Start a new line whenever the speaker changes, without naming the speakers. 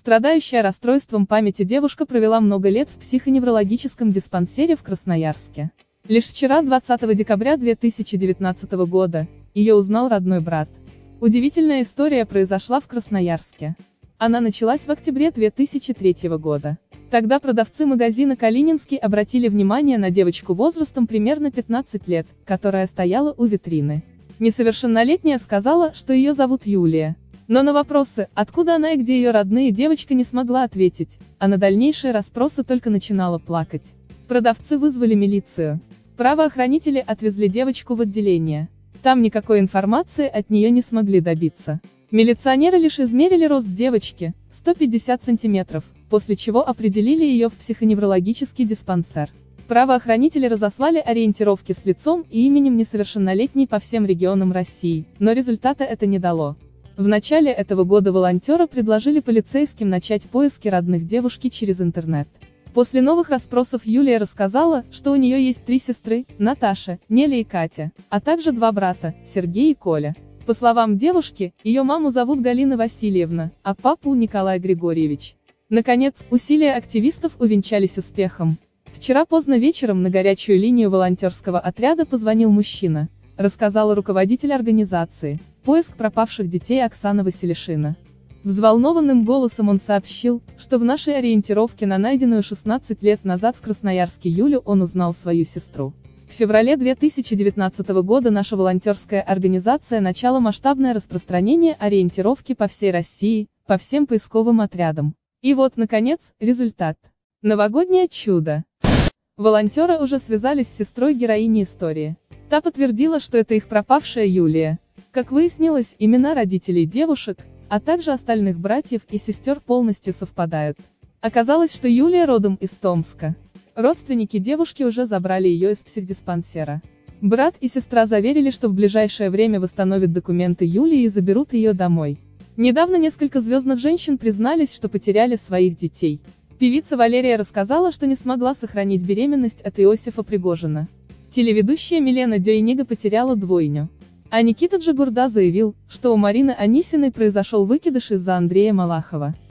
Страдающая расстройством памяти девушка провела много лет в психоневрологическом диспансере в Красноярске. Лишь вчера, 20 декабря 2019 года, ее узнал родной брат. Удивительная история произошла в Красноярске. Она началась в октябре 2003 года. Тогда продавцы магазина «Калининский» обратили внимание на девочку возрастом примерно 15 лет, которая стояла у витрины. Несовершеннолетняя сказала, что ее зовут Юлия. Но на вопросы, откуда она и где ее родные, девочка не смогла ответить, а на дальнейшие расспросы только начинала плакать. Продавцы вызвали милицию. Правоохранители отвезли девочку в отделение. Там никакой информации от нее не смогли добиться. Милиционеры лишь измерили рост девочки, 150 сантиметров, после чего определили ее в психоневрологический диспансер. Правоохранители разослали ориентировки с лицом и именем несовершеннолетней по всем регионам России, но результата это не дало. В начале этого года волонтеры предложили полицейским начать поиски родных девушки через интернет. После новых расспросов Юлия рассказала, что у нее есть 3 сестры, Наташа, Неля и Катя, а также 2 брата, Сергей и Коля. По словам девушки, ее маму зовут Галина Васильевна, а папу Николай Григорьевич. Наконец, усилия активистов увенчались успехом. Вчера поздно вечером на горячую линию волонтерского отряда позвонил мужчина, рассказала руководитель организации «Поиск пропавших детей» Оксана Василишина. Взволнованным голосом он сообщил, что в нашей ориентировке на найденную 16 лет назад в Красноярске Юлю он узнал свою сестру. В феврале 2019 года наша волонтерская организация начала масштабное распространение ориентировки по всей России, по всем поисковым отрядам. И вот, наконец, результат. Новогоднее чудо. Волонтеры уже связались с сестрой героини истории. Та подтвердила, что это их пропавшая Юлия. Как выяснилось, имена родителей девушек, а также остальных братьев и сестер полностью совпадают. Оказалось, что Юлия родом из Томска. Родственники девушки уже забрали ее из психдиспансера. Брат и сестра заверили, что в ближайшее время восстановят документы Юлии и заберут ее домой. Недавно несколько звездных женщин признались, что потеряли своих детей. Певица Валерия рассказала, что не смогла сохранить беременность от Иосифа Пригожина. Телеведущая Милена Дёйнига потеряла двойню. А Никита Джигурда заявил, что у Марины Анисиной произошел выкидыш из-за Андрея Малахова.